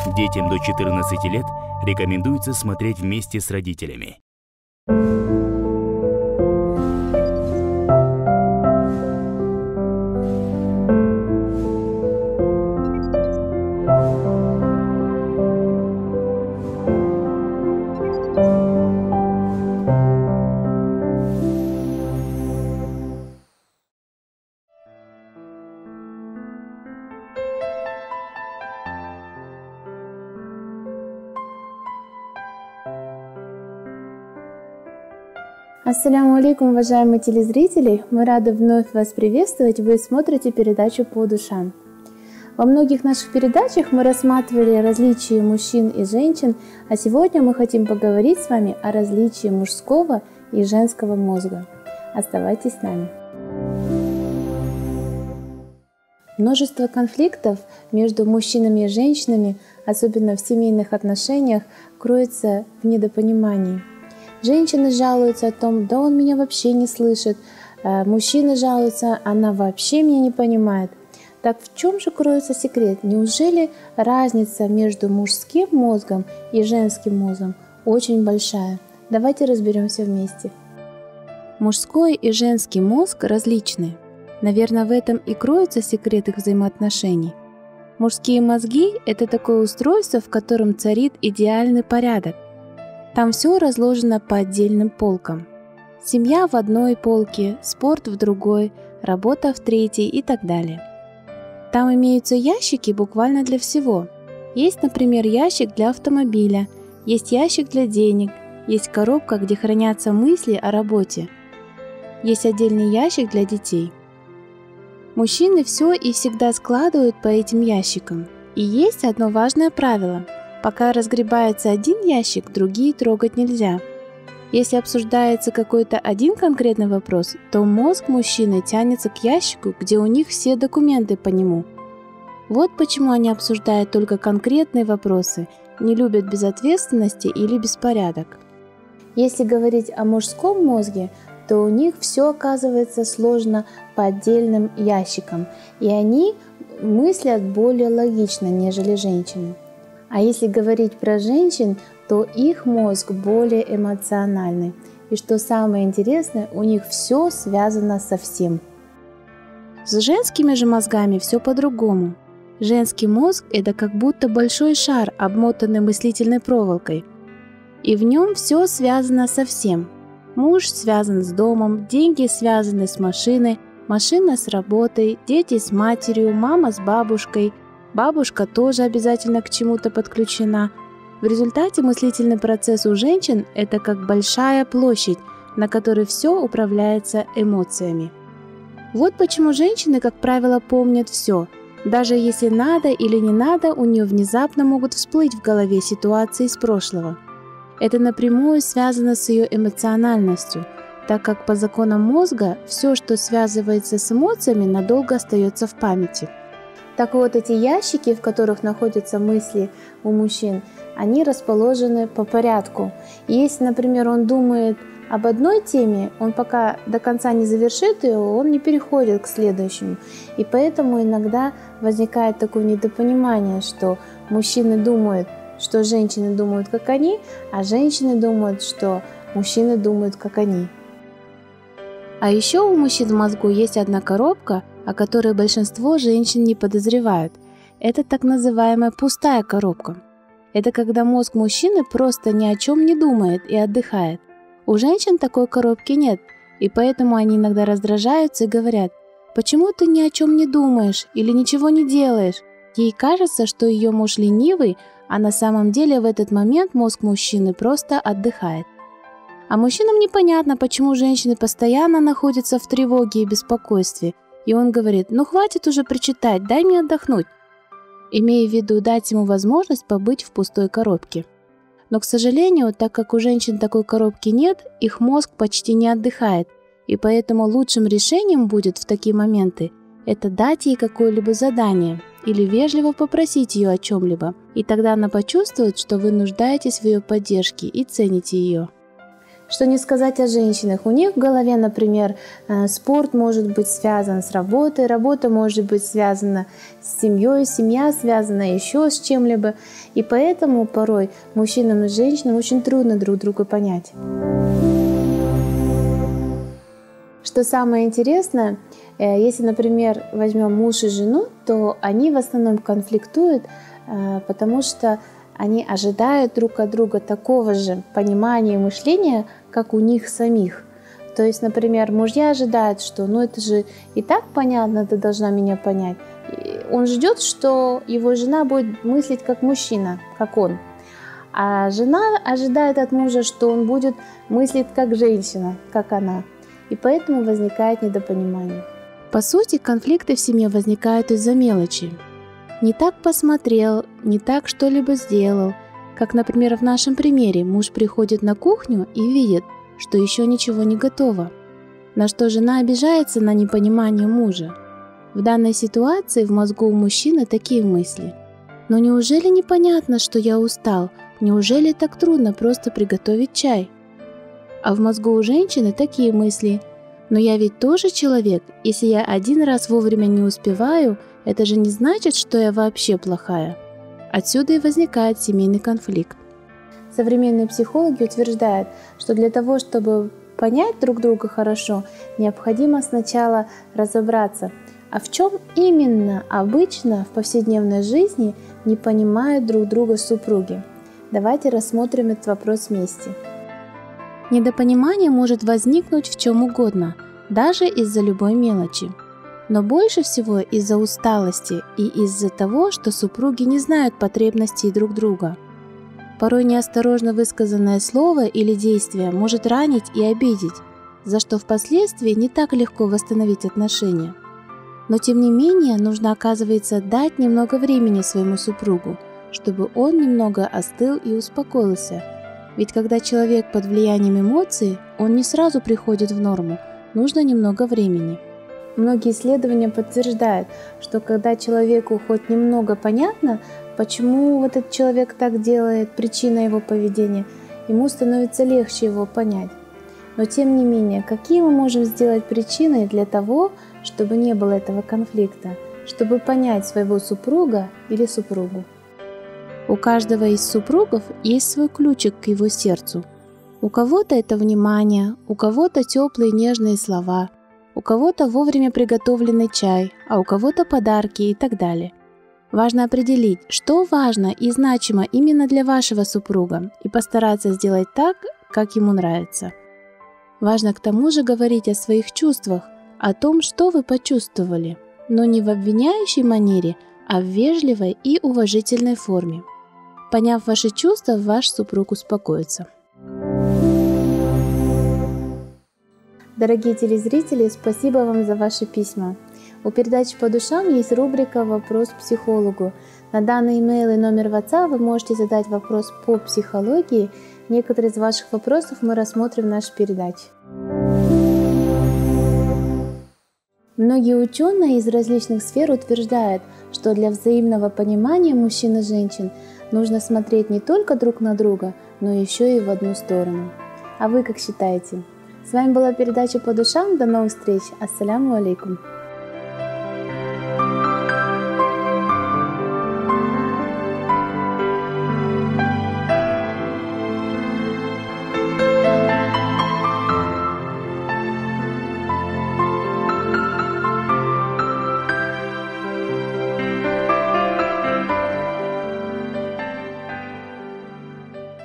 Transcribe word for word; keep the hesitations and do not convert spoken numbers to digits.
Детям до четырнадцати лет рекомендуется смотреть вместе с родителями. Ассаляму алейкум, уважаемые телезрители! Мы рады вновь вас приветствовать. Вы смотрите передачу «По душам». Во многих наших передачах мы рассматривали различия мужчин и женщин, а сегодня мы хотим поговорить с вами о различии мужского и женского мозга. Оставайтесь с нами. Множество конфликтов между мужчинами и женщинами, особенно в семейных отношениях, кроется в недопонимании. Женщины жалуются о том, да он меня вообще не слышит. Мужчины жалуются, она вообще меня не понимает. Так в чем же кроется секрет? Неужели разница между мужским мозгом и женским мозгом очень большая? Давайте разберемся вместе. Мужской и женский мозг различны. Наверное, в этом и кроется секрет их взаимоотношений. Мужские мозги – это такое устройство, в котором царит идеальный порядок. Там все разложено по отдельным полкам. Семья в одной полке, спорт в другой, работа в третьей и так далее. Там имеются ящики буквально для всего. Есть, например, ящик для автомобиля, есть ящик для денег, есть коробка, где хранятся мысли о работе. Есть отдельный ящик для детей. Мужчины все и всегда складывают по этим ящикам. И есть одно важное правило. Пока разгребается один ящик, другие трогать нельзя. Если обсуждается какой-то один конкретный вопрос, то мозг мужчины тянется к ящику, где у них все документы по нему. Вот почему они обсуждают только конкретные вопросы, не любят безответственности или беспорядок. Если говорить о мужском мозге, то у них все оказывается сложно по отдельным ящикам, и они мыслят более логично, нежели женщины. А если говорить про женщин, то их мозг более эмоциональный. И что самое интересное, у них все связано со всем. С женскими же мозгами все по-другому. Женский мозг – это как будто большой шар, обмотанный мыслительной проволокой. И в нем все связано со всем. Муж связан с домом, деньги связаны с машиной, машина с работой, дети с матерью, мама с бабушкой – бабушка тоже обязательно к чему-то подключена. В результате мыслительный процесс у женщин – это как большая площадь, на которой все управляется эмоциями. Вот почему женщины, как правило, помнят все. Даже если надо или не надо, у нее внезапно могут всплыть в голове ситуации из прошлого. Это напрямую связано с ее эмоциональностью, так как по законам мозга все, что связывается с эмоциями, надолго остается в памяти. Так вот, эти ящики, в которых находятся мысли у мужчин, они расположены по порядку. И если, например, он думает об одной теме, он пока до конца не завершит ее, он не переходит к следующему. И поэтому иногда возникает такое недопонимание, что мужчины думают, что женщины думают, как они, а женщины думают, что мужчины думают, как они. А еще у мужчин в мозгу есть одна коробка, о которой большинство женщин не подозревают. Это так называемая пустая коробка. Это когда мозг мужчины просто ни о чем не думает и отдыхает. У женщин такой коробки нет, и поэтому они иногда раздражаются и говорят: «Почему ты ни о чем не думаешь или ничего не делаешь?» Ей кажется, что ее муж ленивый, а на самом деле в этот момент мозг мужчины просто отдыхает. А мужчинам непонятно, почему женщины постоянно находятся в тревоге и беспокойстве. И он говорит: «Ну хватит уже причитать, дай мне отдохнуть», имея в виду дать ему возможность побыть в пустой коробке. Но, к сожалению, так как у женщин такой коробки нет, их мозг почти не отдыхает, и поэтому лучшим решением будет в такие моменты это дать ей какое-либо задание или вежливо попросить ее о чем-либо, и тогда она почувствует, что вы нуждаетесь в ее поддержке и цените ее. Что не сказать о женщинах. У них в голове, например, спорт может быть связан с работой, работа может быть связана с семьей, семья связана еще с чем-либо. И поэтому порой мужчинам и женщинам очень трудно друг друга понять. Что самое интересное, если, например, возьмем муж и жену, то они в основном конфликтуют, потому что они ожидают друг от друга такого же понимания и мышления, как у них самих. То есть, например, мужья ожидают, что ну это же и так понятно, ты должна меня понять. И он ждет, что его жена будет мыслить как мужчина, как он. А жена ожидает от мужа, что он будет мыслить как женщина, как она. И поэтому возникает недопонимание. По сути, конфликты в семье возникают из-за мелочи. Не так посмотрел, не так что-либо сделал. Как, например, в нашем примере, муж приходит на кухню и видит, что еще ничего не готово. На что жена обижается на непонимание мужа. В данной ситуации в мозгу у мужчины такие мысли. Но неужели непонятно, что я устал? Неужели так трудно просто приготовить чай? А в мозгу у женщины такие мысли. Но я ведь тоже человек, если я один раз вовремя не успеваю, это же не значит, что я вообще плохая. Отсюда и возникает семейный конфликт. Современные психологи утверждают, что для того, чтобы понять друг друга хорошо, необходимо сначала разобраться, а в чем именно обычно в повседневной жизни не понимают друг друга супруги. Давайте рассмотрим этот вопрос вместе. Недопонимание может возникнуть в чем угодно, даже из-за любой мелочи. Но больше всего из-за усталости и из-за того, что супруги не знают потребностей друг друга. Порой неосторожно высказанное слово или действие может ранить и обидеть, за что впоследствии не так легко восстановить отношения. Но тем не менее нужно, оказывается, дать немного времени своему супругу, чтобы он немного остыл и успокоился. Ведь когда человек под влиянием эмоций, он не сразу приходит в норму, нужно немного времени. Многие исследования подтверждают, что когда человеку хоть немного понятно, почему вот этот человек так делает, причина его поведения, ему становится легче его понять. Но тем не менее, какие мы можем сделать причины для того, чтобы не было этого конфликта, чтобы понять своего супруга или супругу? У каждого из супругов есть свой ключик к его сердцу. У кого-то это внимание, у кого-то теплые нежные слова, у кого-то вовремя приготовленный чай, а у кого-то подарки и так далее. Важно определить, что важно и значимо именно для вашего супруга, и постараться сделать так, как ему нравится. Важно к тому же говорить о своих чувствах, о том, что вы почувствовали, но не в обвиняющей манере, а в вежливой и уважительной форме. Поняв ваши чувства, ваш супруг успокоится. Дорогие телезрители, спасибо вам за ваши письма. У передачи «По душам» есть рубрика «Вопрос к психологу». На данный имейл и номер WhatsApp вы можете задать вопрос по психологии. Некоторые из ваших вопросов мы рассмотрим в нашей передаче. Многие ученые из различных сфер утверждают, что для взаимного понимания мужчин и женщин нужно смотреть не только друг на друга, но еще и в одну сторону. А вы как считаете? С вами была передача «По душам». До новых встреч. Ассаляму алейкум.